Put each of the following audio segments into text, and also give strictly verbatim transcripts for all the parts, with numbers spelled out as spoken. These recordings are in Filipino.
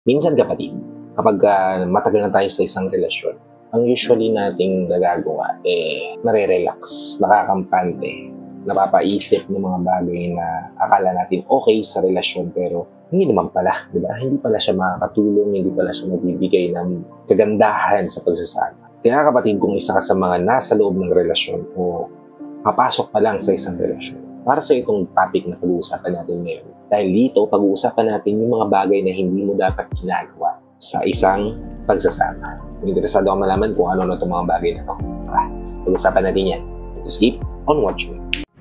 Minsan kapatid, kapag uh, matagal na tayo sa isang relasyon, ang usually nating nagagawa, eh, nare-relax, nakakampante, napapaisip ng mga bagay na akala natin okay sa relasyon pero hindi naman pala, di ba? Hindi pala siya makakatulong, hindi pala siya magbibigay ng kagandahan sa pagsasama. Kaya kapatid, kung isa ka sa mga nasa loob ng relasyon o papasok pa lang sa isang relasyon, para sa itong topic na pag-uusapan natin ngayon. Dahil dito, pag-uusapan natin yung mga bagay na hindi mo dapat ginagawa sa isang pagsasama. Kung interesado ka malaman kung ano na itong mga bagay na ito, tara, pag-uusapan natin yan. Just keep on watching.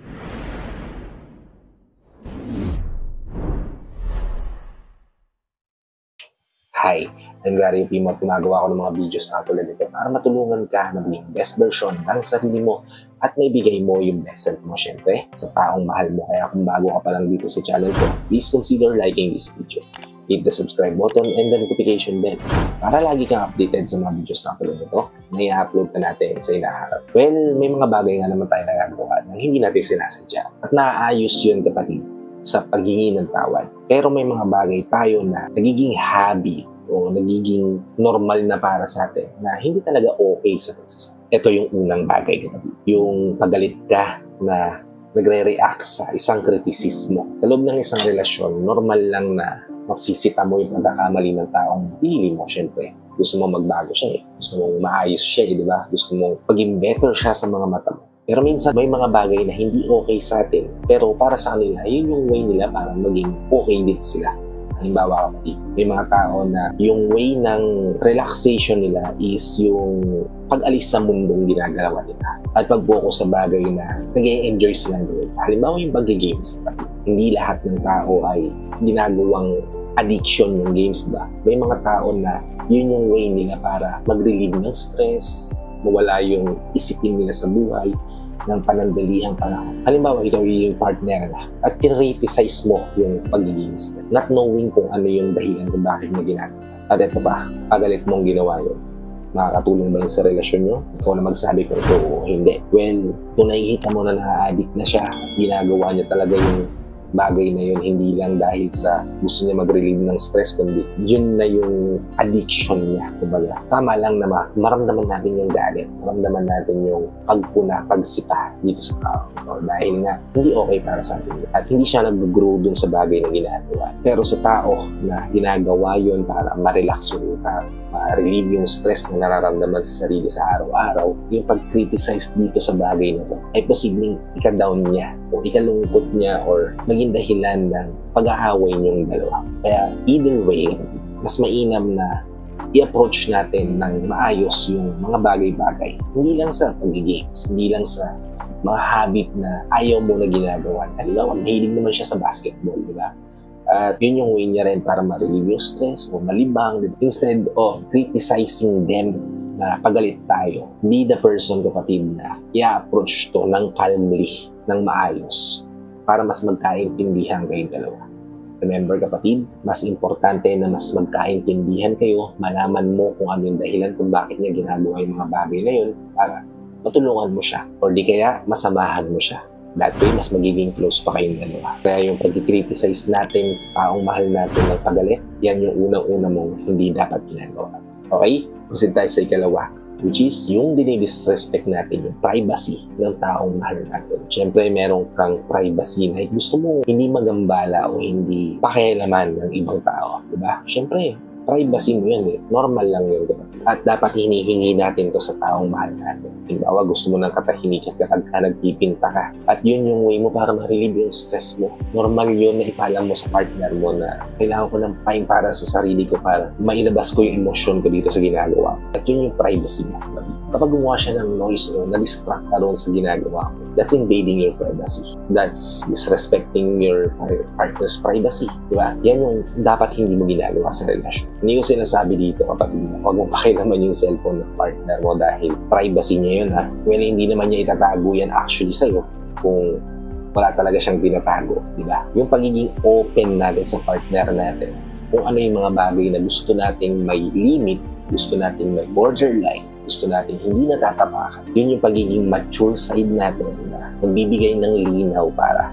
Hi, I'm Gary Pimo at gumagawa ko ng mga videos na tulad nito para matulungan ka na maging best version ng sarili mo at may bigay mo yung best self mo syempre sa taong mahal mo. Kaya kung bago ka pa lang dito sa channel ko, please consider liking this video. Hit the subscribe button and the notification bell para lagi kang updated sa mga videos na tulad nito na i-upload pa natin sa inaharap. Well, may mga bagay nga naman tayo nagagawa na hindi natin sinasadya at naaayos yun kapatid sa paghingi ng tawad. Pero may mga bagay tayo na nagiging habit o nagiging normal na para sa atin na hindi talaga okay sa pagsasama. Ito yung unang bagay kapatid. Yung pagalit ka na nagre-react sa isang kritisismo. Sa loob ng isang relasyon, normal lang na magsisita mo yung pagkakamali ng taong pinili mo, syempre. Gusto mo magbago siya eh. Gusto mong maayos siya eh, di ba? Gusto mong paging better siya sa mga mata mo. Pero minsan may mga bagay na hindi okay sa atin. Pero para sa kanila, yun yung way nila para maging okay din sila. Halimbawa kapatid, may mga tao na yung way ng relaxation nila is yung pag-alis sa mundong ginagawa nila. At pag-focus sa bagay na nag-e-enjoy silang gawin. Halimbawa yung pag-games. Hindi lahat ng tao ay ginagawang addiction yung games ba. May mga tao na yun yung way nila para mag-relieve ng stress, mawala yung isipin nila sa buhay ng panandalihang panahon. Halimbawa, ikaw yung partner na at criticize mo yung pag-games na, not knowing kung ano yung dahilan kung bakit na ginagawa. At ito pa, pagalit mong ginawa yun. Makakatulong ba yun sa relasyon nyo? Ikaw na magsabi kung ito o hindi. Well, kung nakikita mo na na-addict na siya, ginagawa niya talaga yung bagay na yun, hindi lang dahil sa gusto niya mag-relieve ng stress, kundi yun na yung addiction niya. Kumbaga, tama lang na maramdaman natin yung galit, maramdaman natin yung pagpuna, pagsipa dito sa tao. So, dahil nga, hindi okay para sa atin. At hindi siya nag-grow dun sa bagay na ginagawa. Pero sa tao na ginagawa yun para ma-relax yung tao, ma-relieve yung stress na nararamdaman sa sarili sa araw-araw, yung pag-criticize dito sa bagay na to, ay posibleng ika-down niya o ikalungkot niya or maging dahilan ng pag-aaway niyong dalawa. Kaya either way, mas mainam na i-approach natin ng maayos yung mga bagay-bagay. Hindi lang sa pag-games, hindi lang sa mga habit na ayaw mo na ginagawa. Halimbawa, mahilig naman siya sa basketball, di ba? At yun yung way niya rin para ma-relieve yung stress o malibang. Diba? Instead of criticizing them na pagalit tayo, be the person kapatid na i-approach to ng calmly, ng maayos para mas magkaintindihan kayong dalawa. Remember kapatid, mas importante na mas magkaintindihan kayo, malaman mo kung ano yung dahilan kung bakit niya ginagawa yung mga bagay na yun para matulungan mo siya or di kaya masamahan mo siya. That way, mas magiging close pa kayong dalawa. Kaya yung pag-criticize natin sa taong mahal natin ng pagalit, yan yung unang-una mong hindi dapat ginagawa. Okay? Proceed tayo sa ikalawa, which is yung dinidisrespect natin yung privacy ng taong mahal natin. Siyempre, meron kang privacy na gusto mo hindi magambala o hindi pakialaman ng ibang tao. Diba? Siyempre, privacy mo yan eh. Normal lang yun. Diba? At dapat hinihingi natin to sa taong mahal natin. Halimbawa, gusto mo ng katahimikan kapag ka nagpipinta ka. At yun yung way mo para ma-relieve yung stress mo. Normal yun na ipalam mo sa partner mo na kailangan ko ng time para sa sarili ko para mailabas ko yung emosyon ko dito sa ginagawa. At yun yung privacy mo. Kapag gumawa siya ng noise o na-distract ka ron sa ginagawa mo, that's invading your privacy. That's disrespecting your partner's privacy. Diba? Yan yung dapat hindi mo ginagawa sa relasyon. Hindi ko sinasabi dito kapag huwag mo pakilaman yung cellphone ng partner mo dahil privacy niya yun ha. Well, hindi naman niya itatago yan actually sa'yo kung wala talaga siyang tinatago. Diba? Yung pagiging open natin sa partner natin kung ano yung mga bagay na gusto nating may limit, gusto nating may borderline, gusto natin hindi natatapakan. Yun yung pagiging mature side natin na magbibigay ng linaw para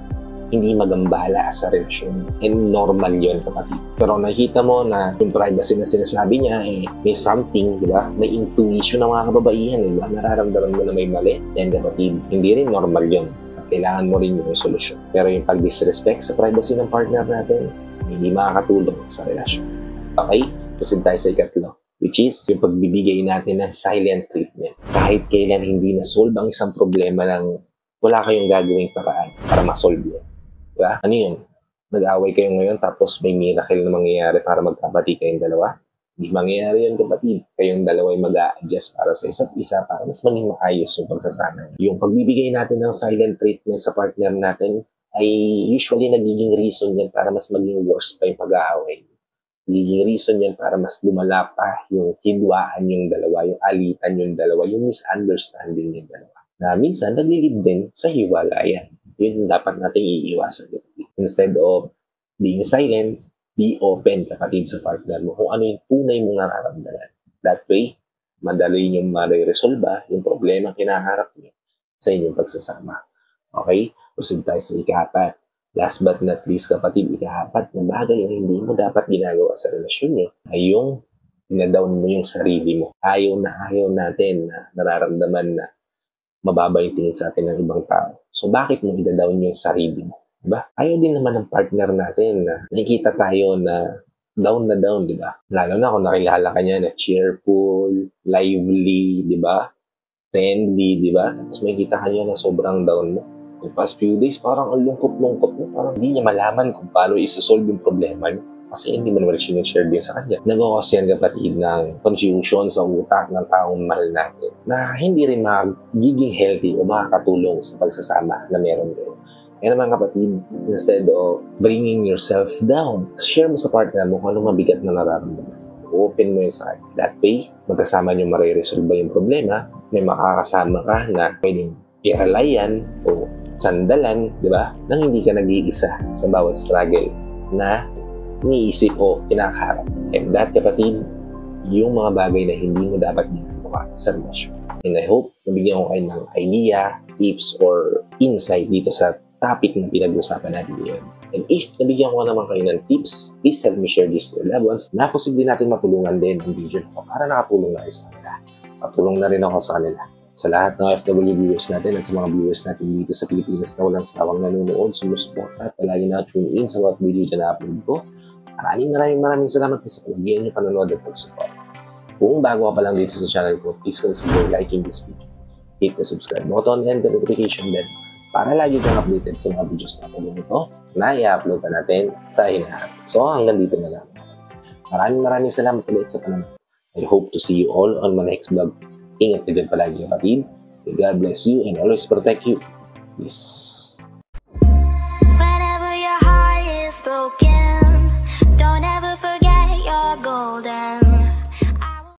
hindi magambala sa relasyon. And normal yun, kapatid. Pero nakita mo na yung privacy na sinasabi niya, eh, may something, di ba? May intuition ng mga kababaihan, di ba? Nararamdaman mo na may mali. Yan, kapatid, hindi rin normal yun. At kailangan mo rin yung solusyon. Pero yung pag-disrespect sa privacy ng partner natin, hindi makakatulong sa relasyon. Okay? Proceed tayo sa ikatlo, which is yung pagbibigay natin ng silent treatment. Kahit kailan hindi na-solve ang isang problema ng wala kayong gagawing paraan para ma-solve yun. Diba? Ano yun? Nag-away kayo ngayon tapos may miracle na mangyayari para magkapati kayong dalawa? Hindi mangyayari yun, kapatid. Kayong dalawa ay mag-a-adjust para sa isa't isa para mas maging maayos yung pagsasama. Yung pagbibigay natin ng silent treatment sa partner natin ay usually nagiging reason yan para mas maging worse pa yung pag-aaway. Nagiging reason yan para mas lumala pa yung hidwaan yung dalawa, yung alitan yung dalawa, yung misunderstanding yung dalawa. Na minsan, naglilid din sa hiwalayan. Yun dapat natin iiwasan. Instead of being silent, be open, kapatid, sa partner mo kung ano yung tunay mong nararamdaman. That way, madali yung mariresolba yung problema kinaharap niyo sa inyong pagsasama. Okay? Proceed tayo sa ikapat. Last but not least, kapatid, ikapat na bagay yung hindi mo dapat ginagawa sa relasyon nyo ay yung pinadown mo yung sarili mo. Ayaw na ayaw natin na nararamdaman na mababa yung tingin sa atin ng ibang tao. So, bakit mo i-down yung sarili mo? Diba? Ayaw din naman ng partner natin na nakikita tayo na down na down, di ba? Lalo na kung nakilala ka niya na cheerful, lively, di ba? Friendly, di ba? Tapos may kita ka niya na sobrang down mo. The past few days, parang ang lungkot-lungkot mo. Parang hindi niya malaman kung paano isa-solve yung problema niya. Kasi hindi mo naman sinishare din sa kanya. Nag-cause yan, kapatid, ng confusion sa utak ng taong mahal natin na hindi rin magiging healthy o makakatulong sa pagsasama na meron kayo. Kaya naman, kapatid, instead of bringing yourself down, share mo sa partner mo kung anong mabigat na nararamdaman. Open mo yung sa kanya. That way, magkasama nyo mariresolve yung problema, may makakasama ka na pwedeng i-relayan o sandalan, di ba? Nang hindi ka nag-iisa sa bawat struggle na niisip o kinakaharap. And that, kapatid, yung mga bagay na hindi mo dapat ginagawa sa relasyon. And I hope nabigyan ko kayo ng idea, tips, or insight dito sa topic na pinag-usapan natin ngayon. And if nabigyan ko naman kayo ng tips, please help me share this to your loved ones na posible natin matulungan din ang video na para nakatulong na kayo sa kanila. Patulong na rin ako sa kanila. Sa lahat ng O F W viewers natin at sa mga viewers natin dito sa Pilipinas na walang sawang nanonood, sumusuporta at palagi na tune in sa mga video na upload ko. Maraming maraming maraming salamat po sa palagian niyo panonood at pag-support. Kung bago ka pa lang dito sa channel ko, please consider liking this video. Hit the subscribe button and the notification bell para lagi kang updated sa mga videos na tulong ito na i-upload pa natin sa hinaharap. So hanggang dito na lang. Maraming maraming salamat ulit sa panonood. I hope to see you all on my next vlog. Ingat ka dyan palagi, kapatid. God bless you and always protect you. Peace.